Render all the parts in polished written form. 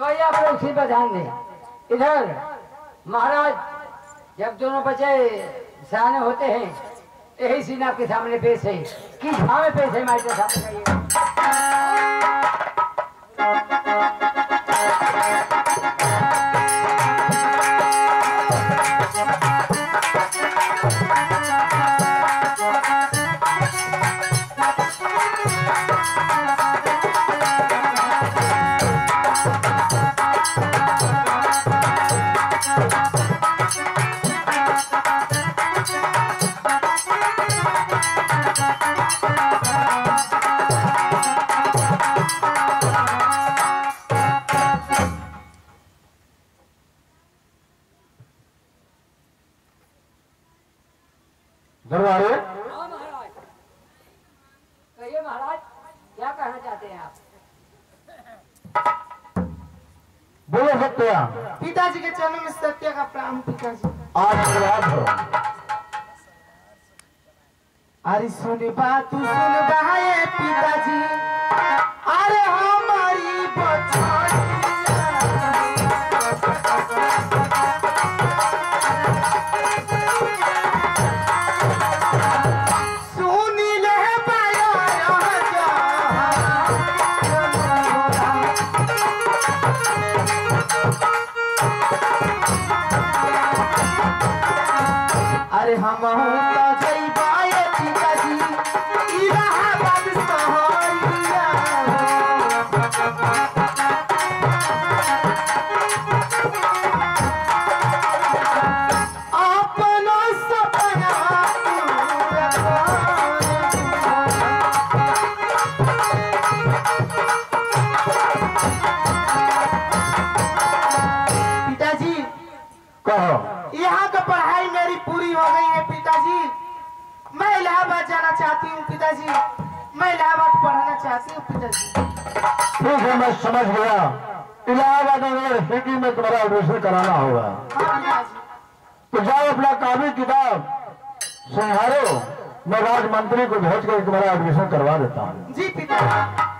भाई आप लोग उसी पर ध्यान दें। इधर महाराज जब दोनों बच्चे सयाने होते हैं यही सीन आपके सामने पेश है। किस भाव में पेश है माइटर साहब बताइए। दरबारे हाँ महाराज कहिए महाराज क्या कहना चाहते हैं आप। बोलो सत्या। पिताजी के चरणों में सत्य का प्रणाम पिताजी। आशीर्वाद हो। अरे सुन बात तू सुन बहाए पिताजी। अरे हमारी सुन ले पाया अरे हम तो जइबाए पिताजी इलाहाबाद सहरिया अपना सपना पिताजी कहो। यहाँ का पढ़ाई मेरी पूरी हो गई है पिताजी। मैं इलाहाबाद जाना चाहती हूँ पिताजी। मैं इलाहाबाद पढ़ना चाहती हूँ पिताजी। ठीक है मैं समझ गया। इलाहाबाद यूनिवर्सिटी में तुम्हारा एडमिशन कराना होगा। हाँ पिताजी। तो जाओ अपना कापी किताब संभालो। मैं राजमंत्री को भेज कर तुम्हारा एडमिशन करवा देता हूँ। जी पिताजी।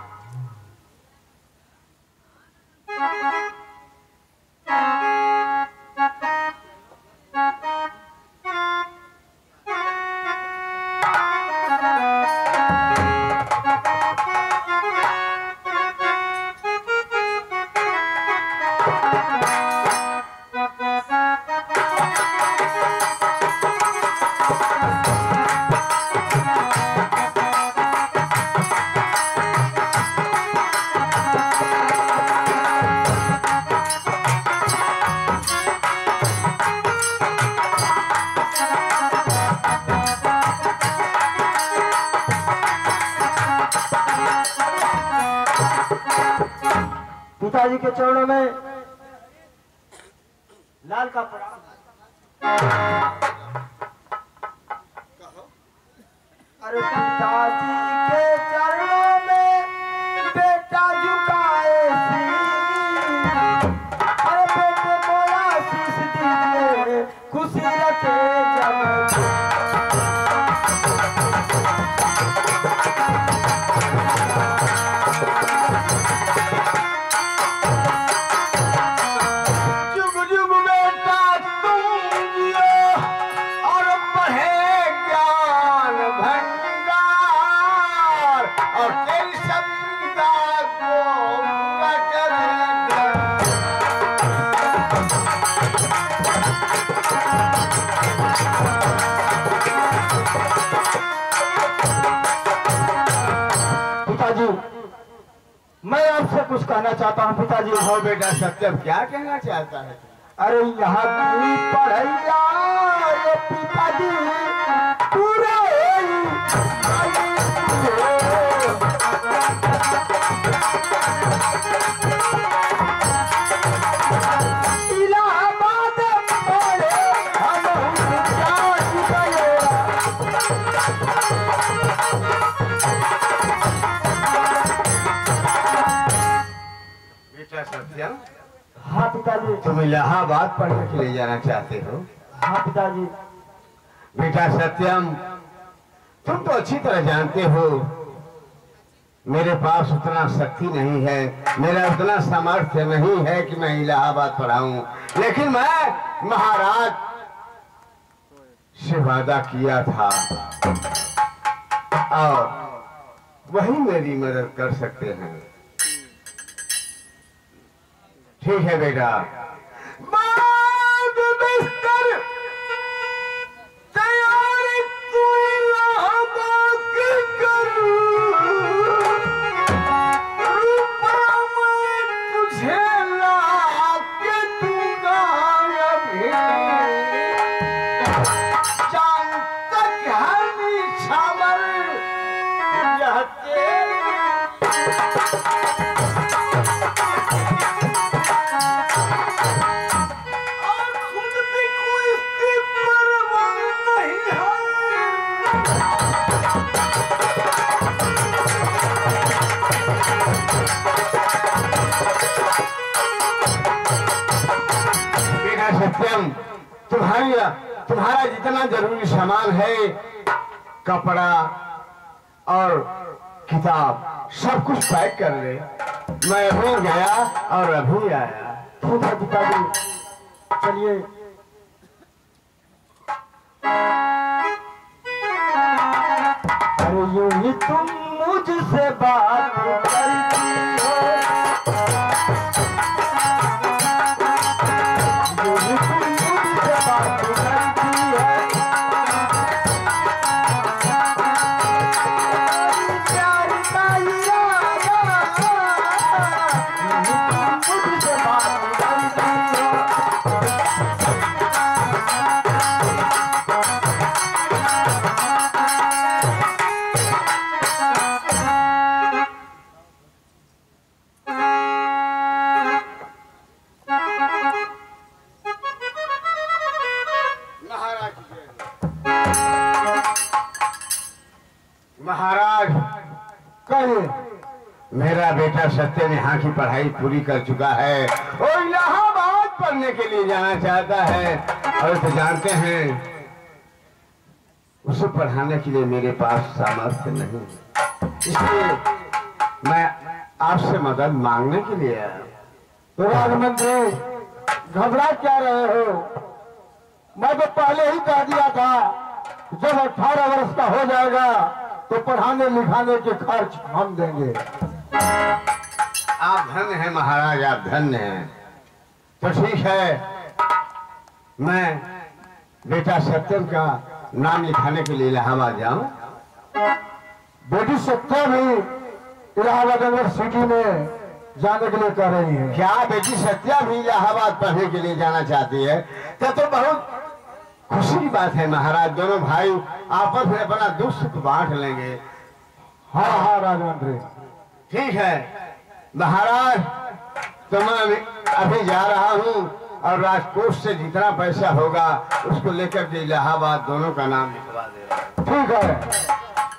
पिताजी के चरणों में लाल का प्रणाम। अरे पिताजी के चरणों में बेटा झुकाए शीश। अरे बेटे को आशीष दीजिए खुशी रखे जब। जुग जुग बेटा तुम जियो और बढ़े ज्ञान भंडार और तेरी सत्ता को पूरा करेगा। पिताजी मैं आपसे कुछ कहना चाहता हूँ पिताजी। हो बेटा सत्यम क्या कहना चाहता है? अरे यहाँ की पढ़ैया ये पिताजी पूरा इलाहाबाद पढ़े हम बेटा सत्यम हाँ पिताजी। तुम इलाहाबाद पढ़ने के लिए जाना चाहते हो? हाँ पिताजी। बेटा सत्यम तुम तो अच्छी तरह जानते हो मेरे पास उतना शक्ति नहीं है, मेरा उतना सामर्थ्य नहीं है कि मैं इलाहाबाद पढ़ाऊं, लेकिन मैं महाराज से वादा किया था और वही मेरी मदद कर सकते हैं। ठीक है बेटा, सत्यम, तुम्हारा जितना जरूरी सामान है, कपड़ा और किताब, सब कुछ पैक कर ले। मैं अभी गया और अभी आया। ठीक है पिताजी, चलिए। अरे यूं ही तुम मुझसे बात करती हो, यूं ही तुम मुझसे बात करती है, प्यार का इरादा, यूं ही तुम मुझसे बात करती हो। महाराज, कहिए। मेरा बेटा सत्यम यहाँ की पढ़ाई पूरी कर चुका है और इलाहाबाद पढ़ने के लिए जाना चाहता है, और तो जानते हैं उसे पढ़ाने के लिए मेरे पास सामर्थ्य नहीं है, इसलिए मैं आपसे मदद मांगने के लिए आया। तो राजमंत्री, घबरा क्या रहे हो? मैं तो पहले ही कह दिया था, जब 18 वर्ष का हो जाएगा तो पढ़ाने लिखाने के खर्च हम देंगे। आप धन्य हैं महाराज, आप धन्य हैं। तो ठीक है, मैं बेटा सत्यम का नाम लिखाने के लिए इलाहाबाद जाऊं। बेटी सत्या भी इलाहाबाद यूनिवर्सिटी में जाने के लिए कह रही है। क्या बेटी सत्या भी इलाहाबाद पढ़ने के लिए जाना चाहती है? तो बहुत खुशी की बात है महाराज, दोनों भाई आपस में अपना दुख सुख बांट लेंगे। हाँ हाँ राजमंत्री। ठीक है महाराज, तो मैं अभी जा रहा हूँ और राजकोष से जितना पैसा होगा उसको लेकर के इलाहाबाद दोनों का नाम लिखवा दे रहा हूं। ठीक है।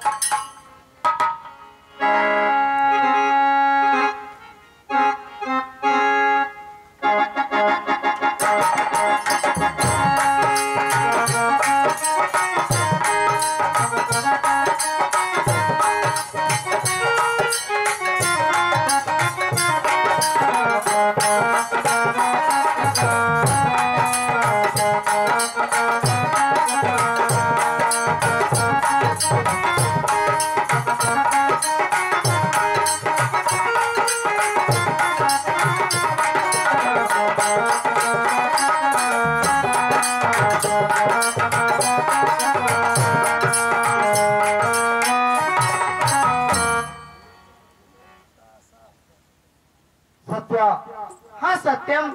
हाँ सत्यम,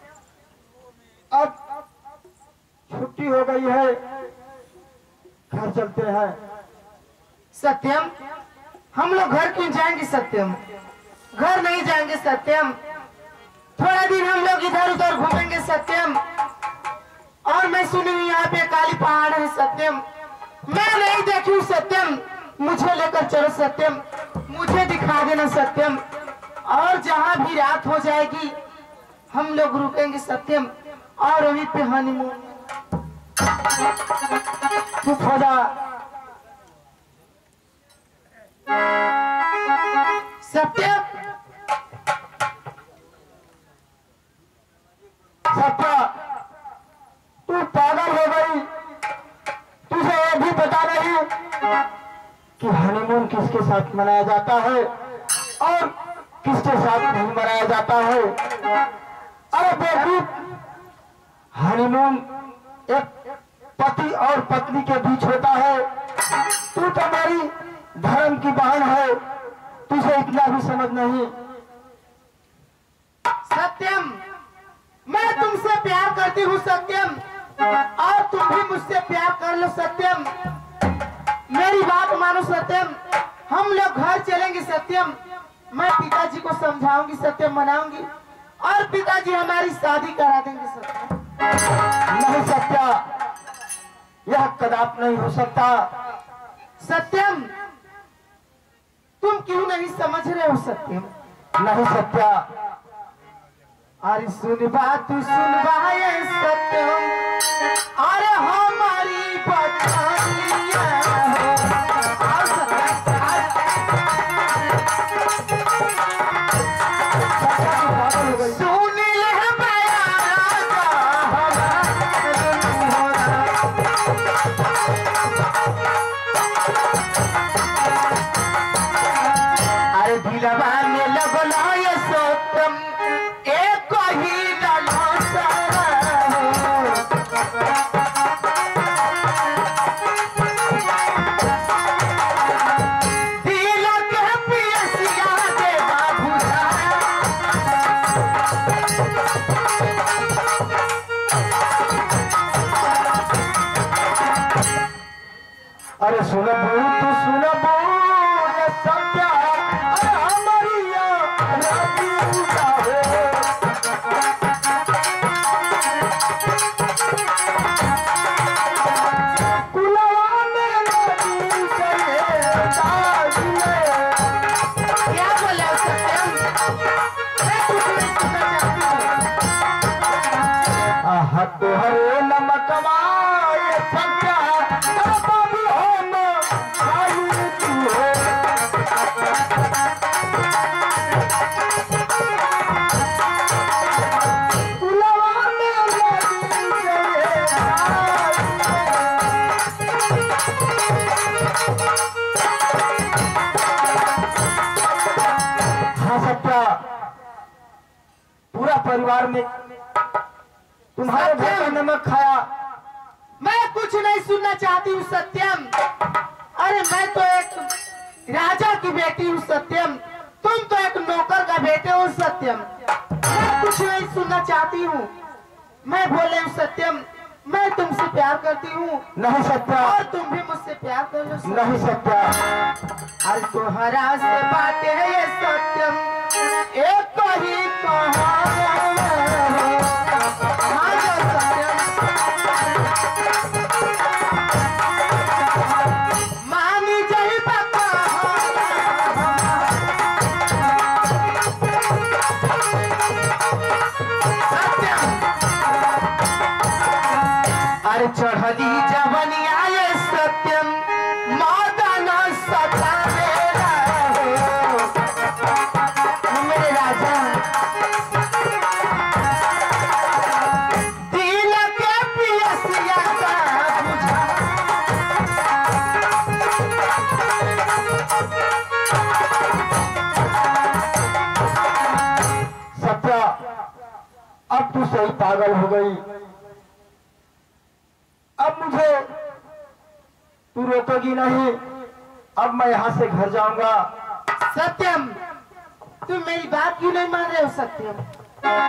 अब छुट्टी हो गई है, घर चलते हैं। सत्यम, हम लोग घर क्यों जाएंगे सत्यम? घर नहीं जाएंगे सत्यम, थोड़ा दिन हम लोग इधर उधर घूमेंगे सत्यम। और मैं सुनी हूँ यहाँ पे काली पहाड़ है सत्यम, मैं नहीं देखी हूँ सत्यम, मुझे लेकर चलो सत्यम, मुझे दिखा देना सत्यम। और जहाँ भी रात हो जाएगी हम लोग रुकेंगे सत्यम, और वहीं पे हनीमून। चुप हो जा। सत्यम सत्या, तू पागल हो गई। तुझे ये भी पता नहीं कि हनीमून किसके साथ मनाया जाता है और किसके साथ नहीं मनाया जाता है। अरे बेवकूफ, हनीमून एक पति और पत्नी के बीच होता है। तू तो मेरी धर्म की बहन है, तुझे इतना भी समझ नहीं। सत्यम, मैं तुमसे प्यार करती हूँ सत्यम, और तुम भी मुझसे प्यार कर लो सत्यम। मेरी बात मानो सत्यम, हम लोग घर चलेंगे सत्यम। मैं पिताजी को समझाऊंगी सत्यम, मनाऊंगी, और पिताजी हमारी शादी करा देंगे सत्यम। नहीं सत्या, यह कदाप नहीं हो सकता। सत्यम, तुम क्यों नहीं समझ रहे हो सत्यम? नहीं सत्या, अरे सुन बात, तू सुन बाए सत्यम, अरे हमारी बचाइया हो। आओ सत्यम, सुन ले बयाना अरे दिलवा में लगलो ये सत्यम, एक ही ललसा दिल के पियसिया दे बाबूजा। अरे सुन बहू, तू सुन बहू, ये सत्या, अरे हमारी राजी जाओ। कुलवा में नदी चले ताज में। क्या बोले हो सत्यम? मैं कुछ नहीं सुनना चाहती हूँ। आहा तोहरे नमकवा ये सत्या, अरे बाबू हम खाई तू हो। कुलवा में नदी चले ताज में। हाँ सत्या, पूरा परिवार में तुम्हारे घर का नमक खाया। मैं कुछ नहीं सुनना चाहती हूँ सत्यम। अरे मैं तो एक राजा की बेटी हूँ सत्यम, तुम तो एक नौकर का बेटे हो सत्यम। मैं कुछ नहीं सुनना चाहती हूँ। मैं बोले हूँ सत्यम, मैं तुमसे प्यार करती हूँ, नहीं सत्या, और तुम भी मुझसे प्यार कर लो सत्यम। नहीं सत्या, अरे तुम्हारा से बात है ये सत्यम, एक ही कहानी है। हाँ जो सत्यम, मानी जही बता। सत्यम, अरे चढ़ली जवनिया ये सत्यम, मदन सतावेला हो। मेरे राजा, दिल के पियसिया का बुझा। सत्या, अब तू सही पागल हो गई। अब मुझे तू रोकेगी नहीं। अब मैं यहाँ से घर जाऊंगा। सत्यम, तुम मेरी बात क्यों नहीं मान रहे हो सत्यम?